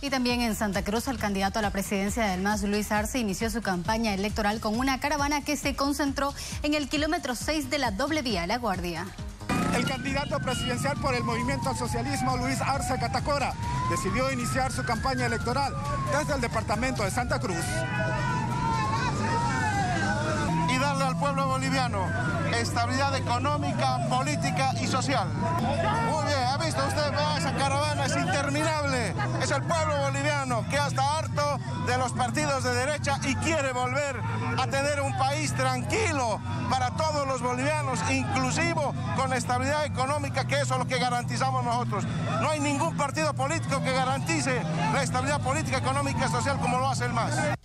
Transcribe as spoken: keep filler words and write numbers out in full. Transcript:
Y también en Santa Cruz, el candidato a la presidencia del M A S, Luis Arce, inició su campaña electoral con una caravana que se concentró en el kilómetro seis de la doble vía La Guardia. El candidato presidencial por el Movimiento al Socialismo, Luis Arce Catacora, decidió iniciar su campaña electoral desde el departamento de Santa Cruz. Y darle al pueblo boliviano estabilidad económica, política y social. Muy bien, ¿ha visto usted? Esa caravana es interminable. Es el pueblo boliviano que está harto de los partidos de derecha y quiere volver a tener un país tranquilo para todos los bolivianos, inclusivo con estabilidad económica, que eso es lo que garantizamos nosotros. No hay ningún partido político que garantice la estabilidad política, económica y social como lo hace el M A S.